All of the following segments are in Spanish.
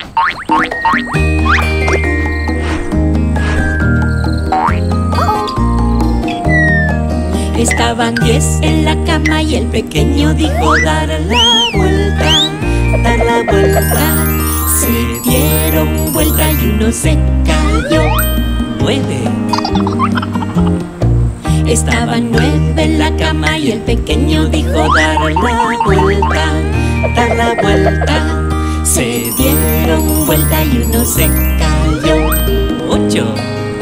Estaban 10 en la cama y el pequeño dijo dar la vuelta, dar la vuelta. Se dieron vuelta y uno se cayó. 9. Estaban 9 en la cama y el pequeño dijo dar la vuelta, dar la vuelta. Se dieron vuelta y uno se cayó. 8.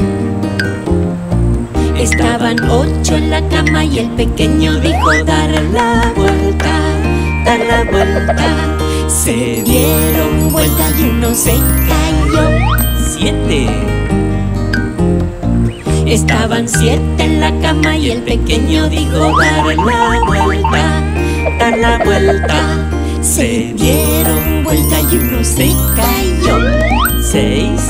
Estaban 8 en la cama y el pequeño dijo dar la vuelta, dar la vuelta. Se dieron vuelta y uno se cayó. 7. Estaban 7 en la cama y el pequeño dijo dar la vuelta, dar la vuelta. Se dieron vuelta y uno se cayó. 6.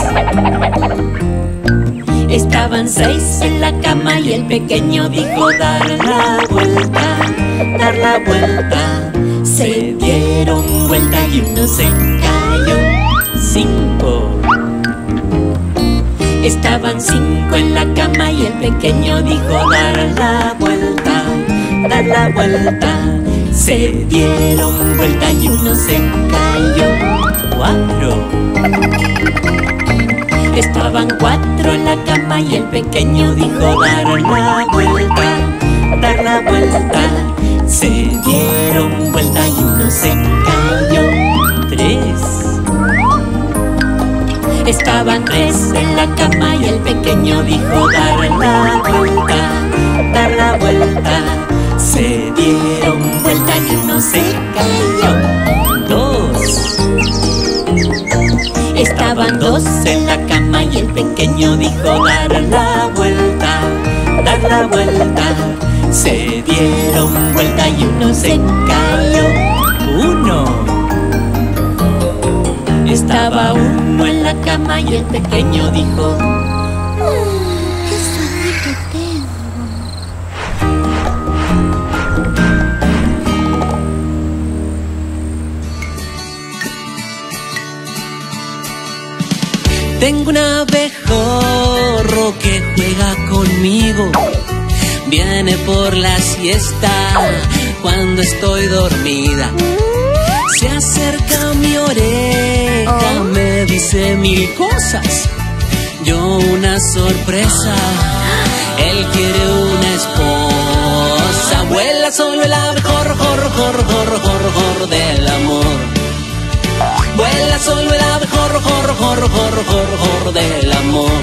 Estaban 6 en la cama y el pequeño dijo dar la vuelta, dar la vuelta. Se dieron vuelta y uno se cayó. 5. Estaban 5 en la cama y el pequeño dijo dar la vuelta, dar la vuelta. Se dieron vuelta y uno se cayó. 4. Estaban 4 en la cama y el pequeño dijo dar la vuelta, dar la vuelta. Se dieron vuelta y uno se cayó. 3. Estaban 3 en la cama y el pequeño dijo dar la vuelta, dar la vuelta. Se dieron vuelta y uno se cayó. 2. Estaban 2 en la cama y el pequeño dijo dar la vuelta, dar la vuelta. Se dieron vuelta y uno se cayó. 1. Estaba 1 en la cama y el pequeño dijo ¡qué sueño que tengo! Tengo un abejorro que juega conmigo. Viene por la siesta cuando estoy dormida. Se acerca a mi oreja, me dice 1000 cosas. Yo una sorpresa, él quiere una esposa. Vuela solo el abejorro, jor, jor, jor, jor, jor del amor. Vuela solo el abejorro, jor, jor, jor, jor, jor del amor.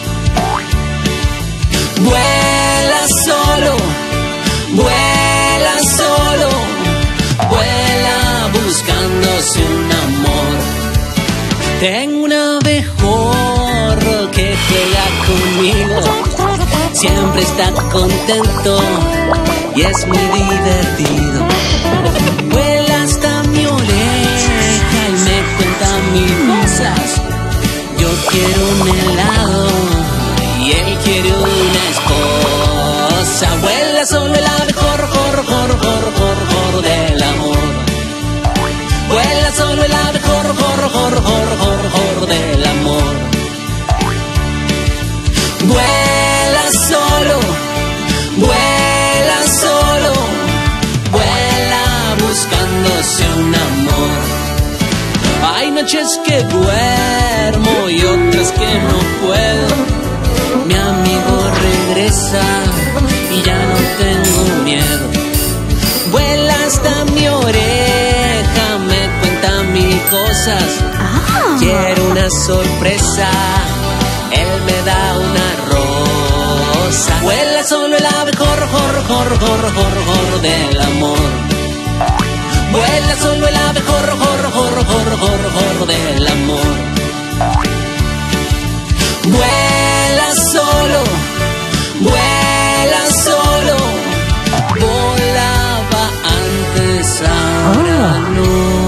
Vuela solo, vuela solo, vuela buscándose un amor. Tengo un abejorro que juega conmigo, siempre está contento y es muy divertido. Vuela hasta mi oreja y me cuenta 1000 cosas. Yo quiero un helado y él quiere una esposa. Vuela solo el abejorro, jor, jor, jor, jor, jor del amor. Vuela solo el abejorro, jor, jor, jor, jor, jor del amor. Vuela solo, vuela solo, vuela buscándose un amor. Hay noches que duermo y otras que no puedo. Mi amigo regresa y ya no tengo miedo. Vuela hasta mi oreja, me cuenta 1000 cosas. Quiero una sorpresa, él me da una rosa. Vuela solo el abejorro, jor, jor, jor, jor, jor del amor. Vuela solo el abejorro, jor, jor, jor, jor, jor del amor. Vuela solo, vuela solo, volaba antes, ahora no.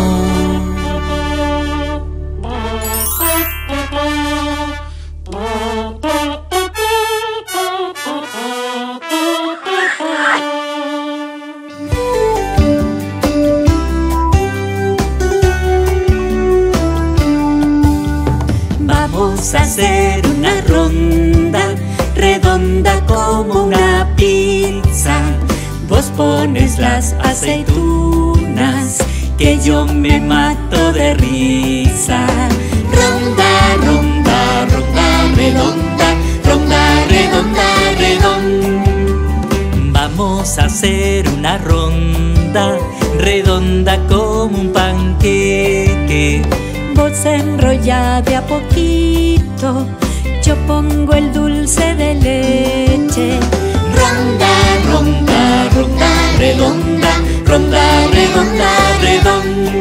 Vamos a hacer una ronda redonda como una pizza. Vos pones las aceitunas, que yo me mato de risa. Ronda, ronda, ronda redonda, ronda redonda redonda. Vamos a hacer una ronda redonda como un panqueque. Vos enrolla de a poquito, yo pongo el dulce de leche. Ronda, ronda, ronda redonda, ronda redonda redonda.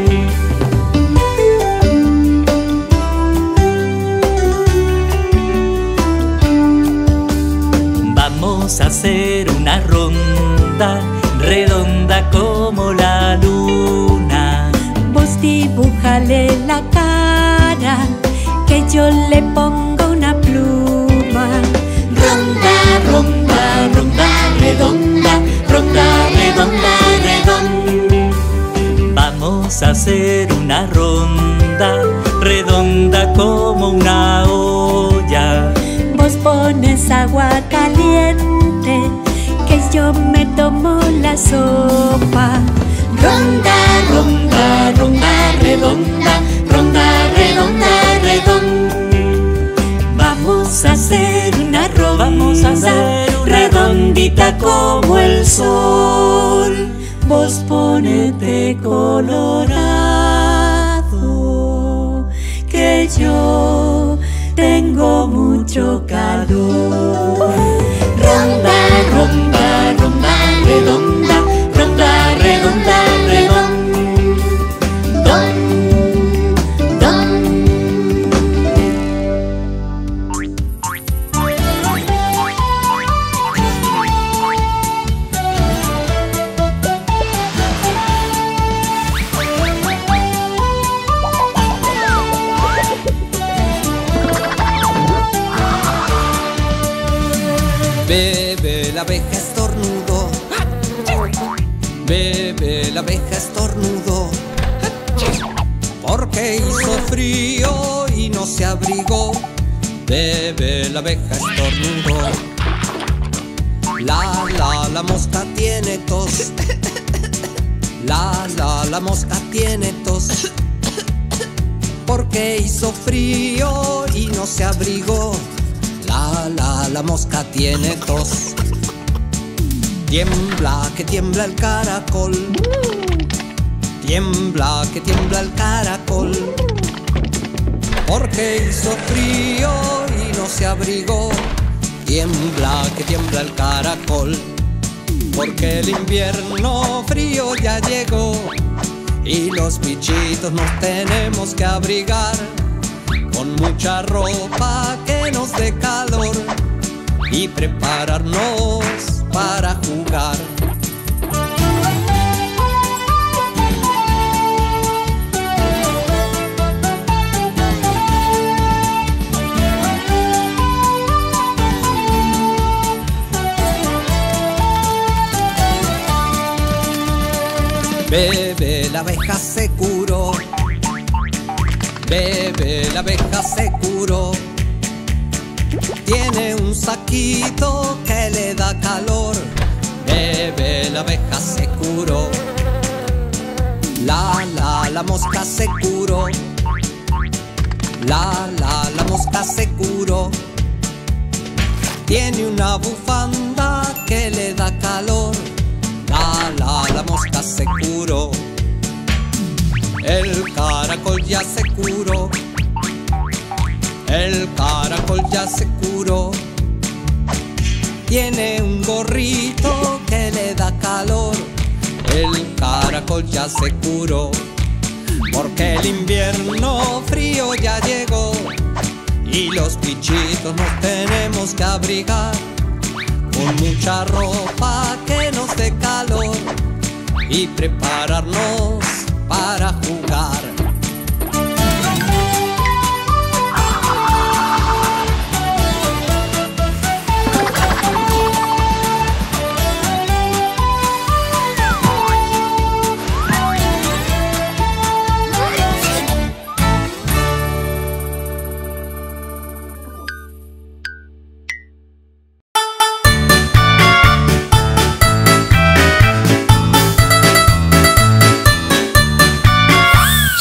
Vamos a hacer una ronda redonda como la luna. Vos dibújale la cara, que yo le pongo una pluma. Ronda, ronda, ronda redonda, ronda redonda redonda. Vamos a hacer una ronda redonda como una olla. Vos pones agua caliente, que yo me tomo la sopa. Ronda, ronda, ronda redonda, ronda redonda redonda. Vamos a hacer una ronda redondita como el sol. Vos ponete colorado, que yo tengo mucho calor. Ronda, ronda, ronda redonda, ronda redonda redonda. Don, don. Bebe la abeja estornudo, bebe la abeja estornudo, porque hizo frío y no se abrigó. Bebe la abeja estornudo. La mosca tiene tos. La mosca tiene tos, porque hizo frío y no se abrigó. La mosca tiene tos. Tiembla, que tiembla el caracol. Tiembla, que tiembla el caracol, porque hizo frío y no se abrigó. Tiembla, que tiembla el caracol, porque el invierno frío ya llegó. Y los bichitos nos tenemos que abrigar con mucha ropa que nos dé calor y prepararnos para jugar. Bebe la abeja se curó. Bebe la abeja se curó. Tiene un saquito que le da calor. Bebe la abeja se curó. La mosca se curó. La mosca se curó. Tiene una bufanda que le da calor. La mosca se curó. El caracol ya se curó. El caracol ya se curó. Tiene un gorrito que le da calor. El caracol ya se curó, porque el invierno frío ya llegó. Y los bichitos nos tenemos que abrigar con mucha ropa que nos dé calor y prepararnos para jugar.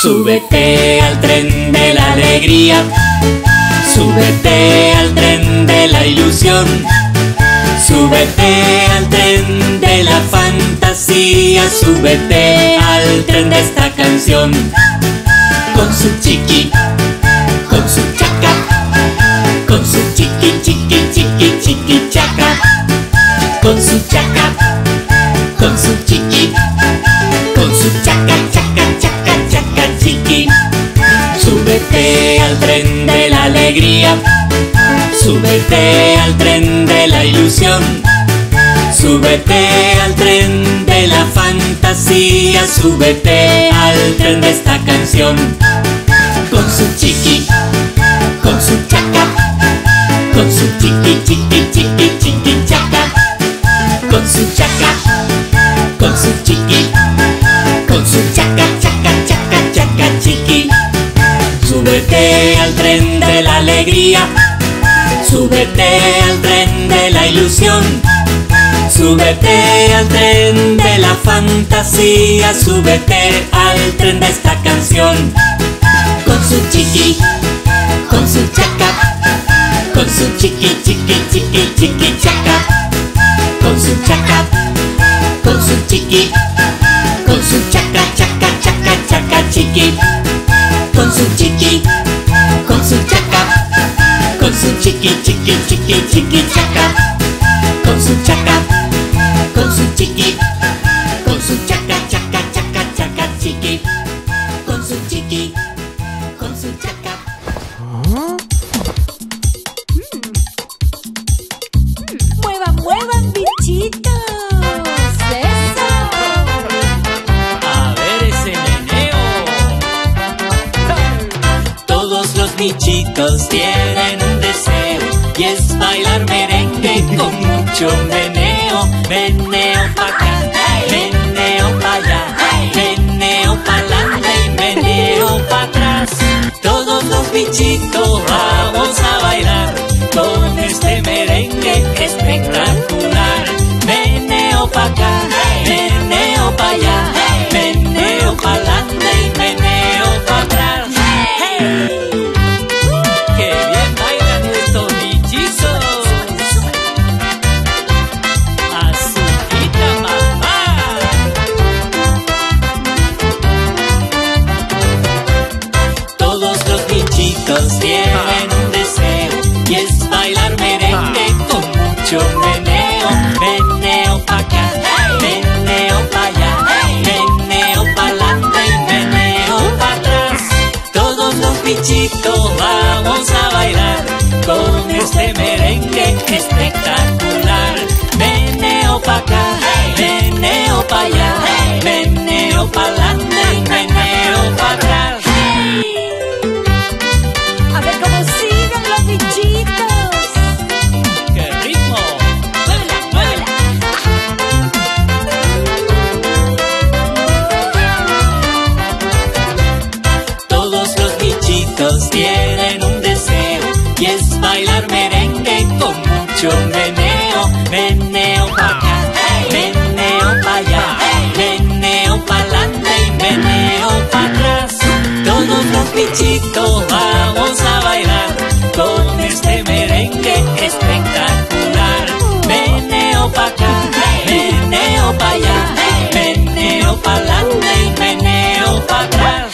Súbete al tren de la alegría, súbete al tren de la ilusión, súbete al tren de la fantasía, súbete al tren de esta canción. Con su chiqui, con su chaca, con su chiqui, chiqui, chiqui, chiqui, chaca, con su chaca, con su chiqui, con su chaca, chaca, chaca, chaca, chiqui. Súbete al tren de la alegría, súbete al tren de la ilusión, súbete al tren de la fantasía, súbete al tren de esta canción. Con su chiqui, con su chaca, con su chiqui, chiqui, chiqui, chiqui, chaca, con su chaca, con su chiqui, con su chaca, chaca, chaca, chaca, chiqui. Súbete al tren de la alegría, súbete al tren de la ilusión, súbete al tren de la fantasía, súbete al tren de esta canción. Con su chiqui, con su chaca, con su chiqui, chiqui, chiqui, chiqui, chaca, con su chaca, con su chiqui, con su chaca, chaca, chaca, chaca, chiqui. Con su chiqui, con su chaca, con su chiqui, chiqui, chiqui, chiqui, chaca, con su chaca, con su chiqui, con su chaca, chaca, chaca, chaca, chiqui, con su chiqui, con su chaca. Muevan, muevan, bichitos. Eso. A ver ese meneo. Todos los bichitos tienen un deseo y es bailar merengue con mucho meneo. Meneo pa' acá, meneo pa' allá, meneo pa'lante y meneo pa' atrás. Todos los bichitos vamos a bailar con este merengue espectacular. Meneo pa' acá, meneo pa' allá, meneo pa'lante y meneo pa' atrás. ¡Hey! ¡Qué bien bailan estos bichizos! ¡Azuquita mamá! Todos los bichitos tienen un deseo y es bailar merengue con mucho meneo. Meneo pa' acá, meneo pa' allá, meneo pa'lante y meneo pa' atrás. Todos los bichitos vamos a bailar con este merengue espectacular. Meneo pa' acá, meneo pa' allá, meneo pa'lante y meneo pa' atrás. A ver cómo siguen los bichitos. ¡Qué ritmo! ¡Muévela, muévela! Todos los bichitos tienen un deseo y es bailar merengue con mucho meneo. Meneo pa' acá, meneo pa' allá, meneo pa'lante y meneo pa' atrás. Todos los bichitos vamos a bailar con este merengue espectacular. Meneo pa' acá, meneo pa' allá, meneo pa'lante y meneo pa' atrás.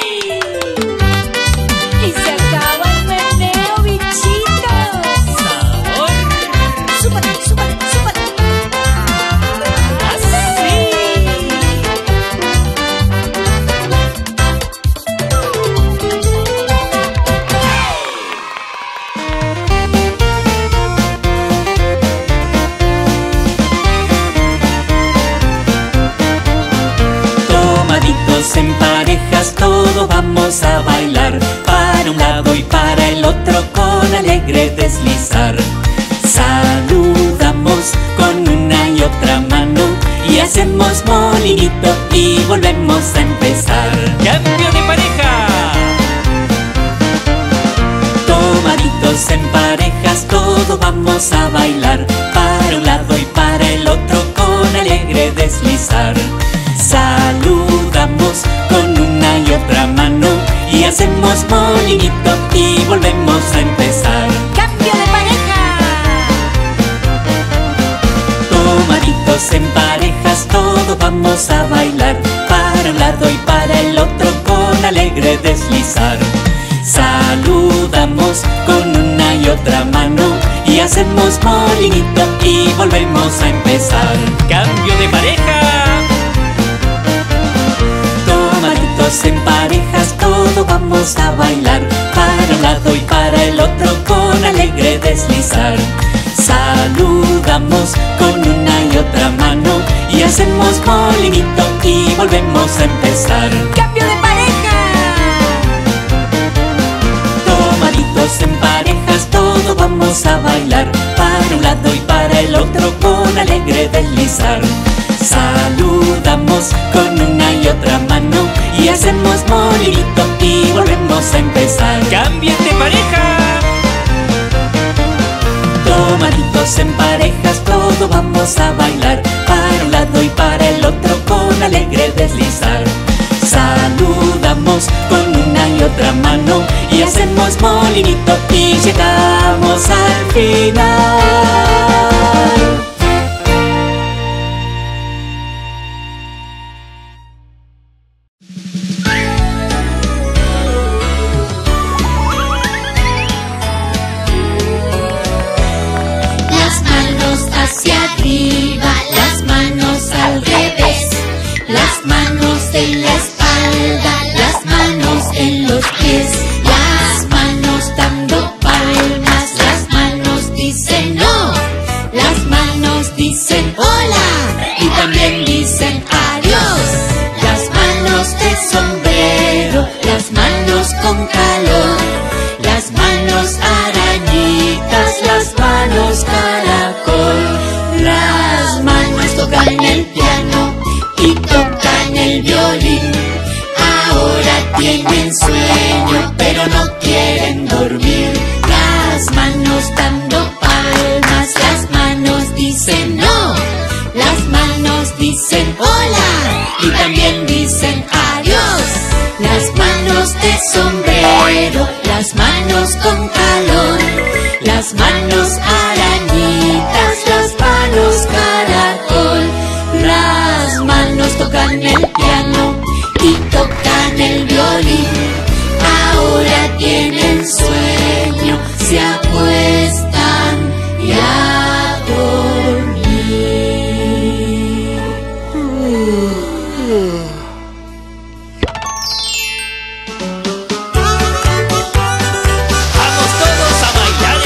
Y se acaba el meneo, bichitos. ¡Sabor! Súbale, súbale, súbale. ¡Así! Tomaditos en parejas, todos vamos a bailar para un lado y para el otro con alegre deslizar. Saludamos con una y otra mano y hacemos molinito y volvemos a empezar. ¡Cambio de pareja! Tomaditos en parejas, todos vamos a bailar para un lado y para el otro con alegre deslizar. Saludamos con una y otra mano hacemos molinito y volvemos a empezar. ¡Cambio de pareja! Tomaditos en parejas, todos vamos a bailar, para un lado y para el otro con alegre deslizar. Saludamos con una y otra mano y hacemos molinito y volvemos a empezar. ¡Cambio de pareja! Tomaditos en parejas, todos vamos a bailar, para un lado y para el otro con alegre deslizar. Saludamos con una y otra mano y hacemos molinito y volvemos a empezar. ¡Cambio de pareja! Tomaditos en parejas, todos vamos a bailar, para un lado y para el otro con alegre deslizar. Saludamos con una y otra mano y hacemos molinito y volvemos a empezar. ¡Cambien de pareja! Tomaditos en parejas, todos vamos a bailar, para un lado y para el otro con alegre deslizar. Saludamos con una y otra mano y hacemos molinito y llegamos al final. Las manos hacia arriba, las manos al revés, las manos en la espalda, las manos en los pies, las manos dando palmas, las manos dicen no, las manos dicen hola y también dicen adiós. Las manos de sombrero, las manos con calor, las manos arañitas, las manos caracol. Las manos tocan el piano y tocan el violín. Ahora tienen sueño pero no quieren dormir. Las manos dando palmas, las manos dicen no, las manos dicen hola y también dicen adiós. Las manos de sombrero, las manos con calor, las manos arañitas, las manos caracol. Las manos tocan el piano y tocan el violín. Ahora tienen sueño, se acuestan y a dormir. ¡Vamos todos a bailar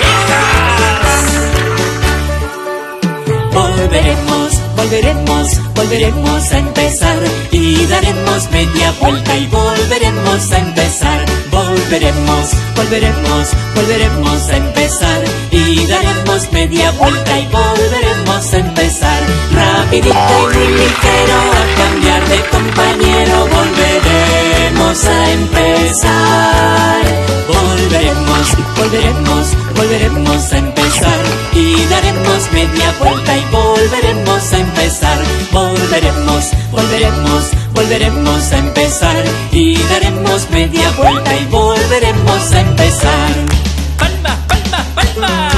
en parejas! Volveremos, volveremos, volveremos a empezar y daremos media vuelta y volveremos a empezar. Volveremos, volveremos, volveremos a empezar y daremos media vuelta y volveremos a empezar. Rapidito y muy ligero a cambiar de compañero volveremos a empezar. Volveremos, volveremos, volveremos a empezar y daremos media vuelta y volveremos a empezar. Volveremos, volveremos, volveremos a empezar y daremos media vuelta y volveremos a empezar. ¡Palma, palma, palma!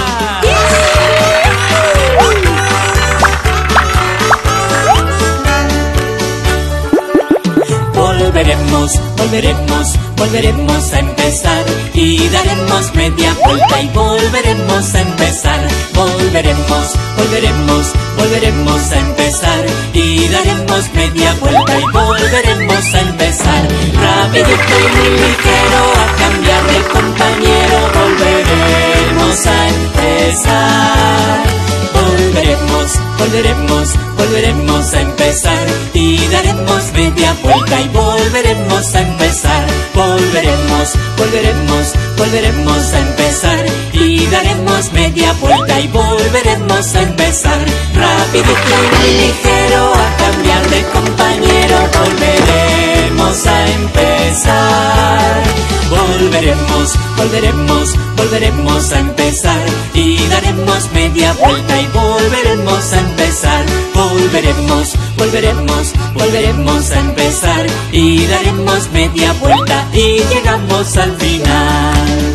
Volveremos, volveremos, volveremos a empezar y daremos media vuelta y volveremos a empezar. Volveremos, volveremos, volveremos a empezar y daremos media vuelta y volveremos a empezar. Rapidito y muy ligero a cambiar de compañero volveremos a empezar. Volveremos, volveremos, volveremos a empezar y daremos media vuelta y volveremos a empezar. Volveremos, volveremos, volveremos a empezar y daremos media vuelta y volveremos a empezar. Rapidito y muy ligero a cambiar de compañero volveremos a empezar. volveremos, volveremos, volveremos a empezar. Y daremos media vuelta y volveremos a empezar. Volveremos, volveremos, volveremos a empezar. Y daremos media vuelta y llegamos al final.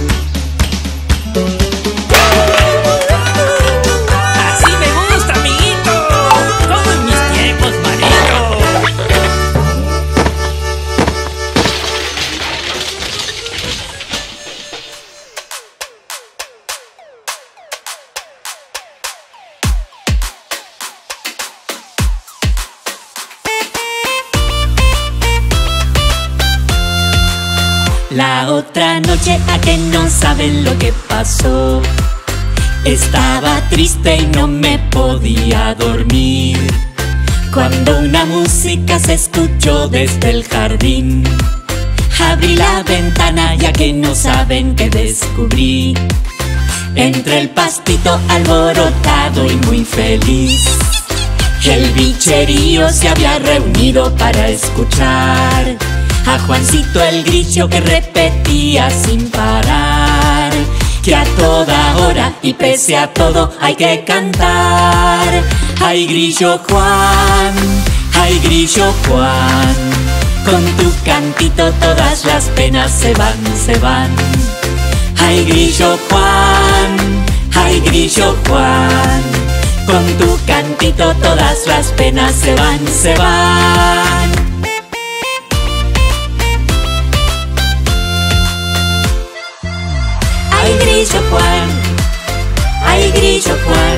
Así me gusta, amiguito, como en mis tiempos, manito. La otra noche, a que no saben lo que pasó. Estaba triste y no me podía dormir, cuando una música se escuchó desde el jardín. Abrí la ventana, ya que no saben qué descubrí. Entre el pastito alborotado y muy feliz, el bicherío se había reunido para escuchar a Juancito el grillo, que repetía sin parar que a toda hora y pese a todo hay que cantar. Ay, grillo Juan, ay, grillo Juan, con tu cantito todas las penas se van, se van. Ay, grillo Juan, ay, grillo Juan, con tu cantito todas las penas se van, se van. Ay, grillo Juan, ay, grillo Juan,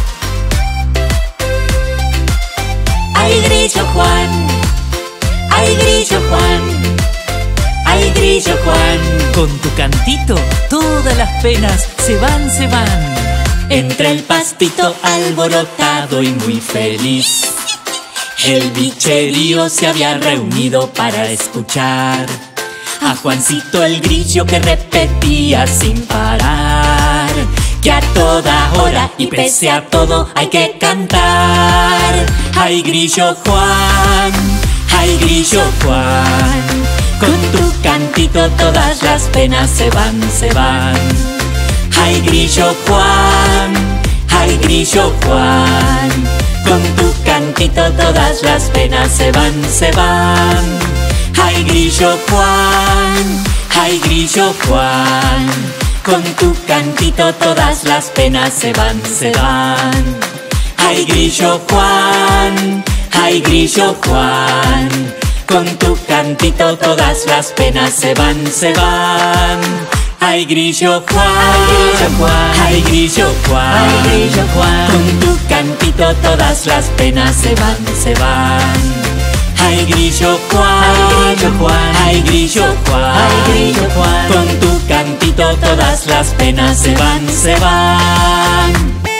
ay, grillo Juan, ay, grillo Juan, ay, grillo Juan, Con tu cantito todas las penas se van, se van. entre el pastito alborotado y muy feliz, el bicherío se había reunido para escuchar a Juancito el grillo, que repetía sin parar que a toda hora y pese a todo hay que cantar. Ay, grillo Juan, ay, grillo Juan, con tu cantito todas las penas se van, se van. Ay, grillo Juan, ay, grillo Juan, con tu cantito todas las penas se van, se van. Ay, grillo Juan, ay, grillo Juan, con tu cantito todas las penas se van, se van. Ay, grillo Juan, ay, grillo Juan, con tu cantito todas las penas se van, se van. Ay, grillo Juan, ay, grillo Juan, ay, grillo Juan, con tu cantito todas las penas se van, se van. Ay, grillo Juan, ay, grillo Juan, ay, grillo Juan, con tu cantito todas las penas se van, se van.